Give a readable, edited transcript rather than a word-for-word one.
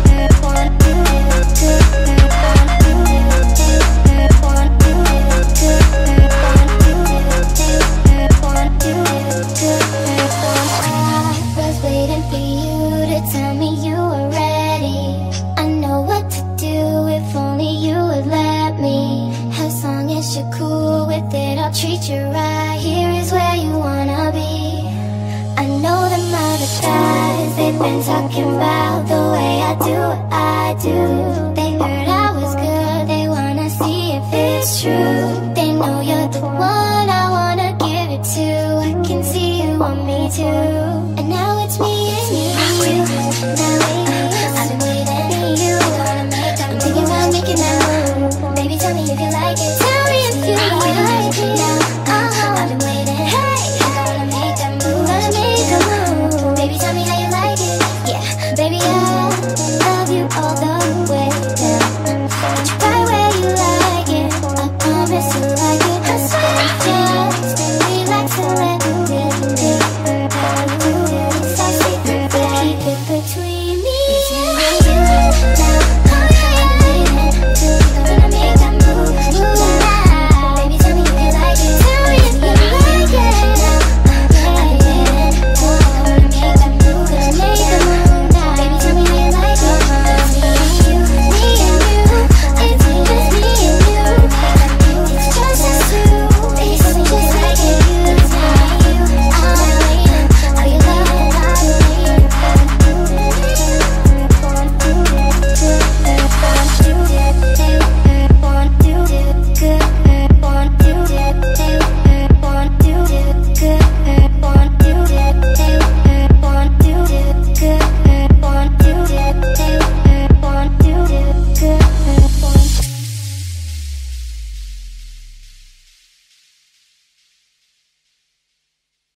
Treat you right, here is where you wanna be. I know them other guys, they've been talking about the way I do what I do. They heard I was good, they wanna see if it's true. They know you're the one I wanna give it to. I can see you want me too. And now it's me and you. Now I've been waiting for you. I'm thinking about making that move. Baby, tell me if you like it. Tell me if you like it. Now I've been waiting.